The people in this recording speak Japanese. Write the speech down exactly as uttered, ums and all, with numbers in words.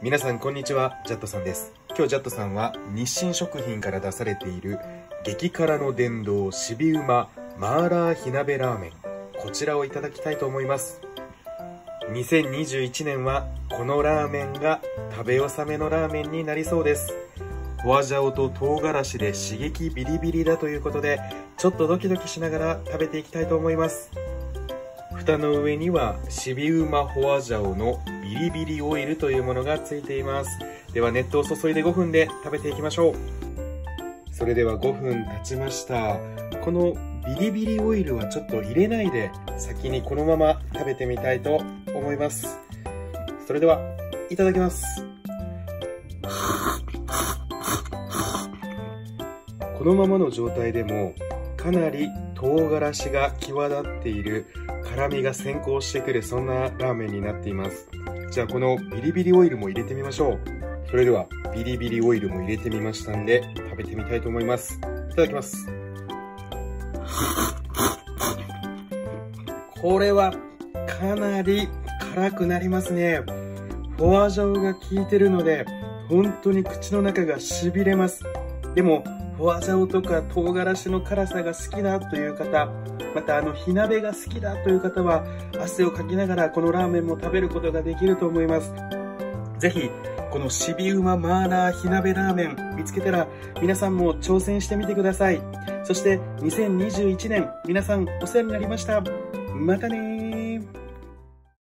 皆さんこんにちは、ジャットさんです。今日ジャットさんは日清食品から出されている激辛の殿堂シビウママーラー火鍋ラーメン、こちらをいただきたいと思います。にせんにじゅういちねんはこのラーメンが食べ納めのラーメンになりそうです。ホアジャオと唐辛子で刺激ビリビリだということで、ちょっとドキドキしながら食べていきたいと思います。蓋の上にはシビウマホアジャオのビリビリオイルというものがついています。では熱湯を注いでごふんで食べていきましょう。それではごふん経ちました。このビリビリオイルはちょっと入れないで先にこのまま食べてみたいと思います。それではいただきます。このままの状態でもかなり唐辛子が際立っている、辛みが先行してくる、そんなラーメンになっています。じゃあこのビリビリオイルも入れてみましょう。それではビリビリオイルも入れてみましたんで食べてみたいと思います。いただきます。これはかなり辛くなりますね。ホアジャオが効いてるので本当に口の中がしびれます。でもホアジャオとか唐辛子の辛さが好きだという方、またあの火鍋が好きだという方は汗をかきながらこのラーメンも食べることができると思います。ぜひこのシビウママーラー火鍋ラーメン見つけたら皆さんも挑戦してみてください。そしてにせんにじゅういちねん皆さんお世話になりました。またねー。